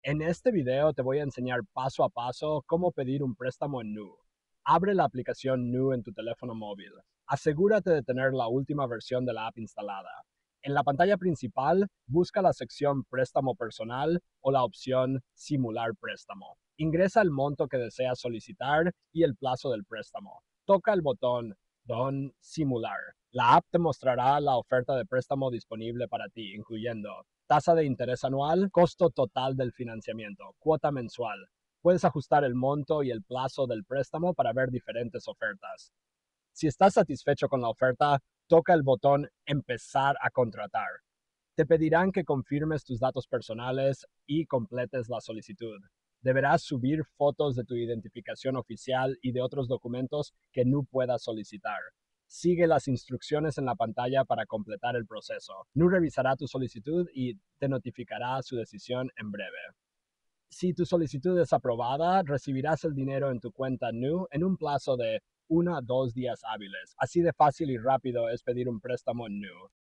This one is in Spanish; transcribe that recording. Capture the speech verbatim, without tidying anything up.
En este video te voy a enseñar paso a paso cómo pedir un préstamo en Nu. Abre la aplicación Nu en tu teléfono móvil. Asegúrate de tener la última versión de la app instalada. En la pantalla principal, busca la sección Préstamo personal o la opción Simular préstamo. Ingresa el monto que deseas solicitar y el plazo del préstamo. Toca el botón Don Simular. La app te mostrará la oferta de préstamo disponible para ti, incluyendo tasa de interés anual, costo total del financiamiento, cuota mensual. Puedes ajustar el monto y el plazo del préstamo para ver diferentes ofertas. Si estás satisfecho con la oferta, toca el botón Empezar a contratar. Te pedirán que confirmes tus datos personales y completes la solicitud. Deberás subir fotos de tu identificación oficial y de otros documentos que Nu puedas solicitar. Sigue las instrucciones en la pantalla para completar el proceso. Nu revisará tu solicitud y te notificará su decisión en breve. Si tu solicitud es aprobada, recibirás el dinero en tu cuenta Nu en un plazo de uno a dos días hábiles. Así de fácil y rápido es pedir un préstamo en Nu.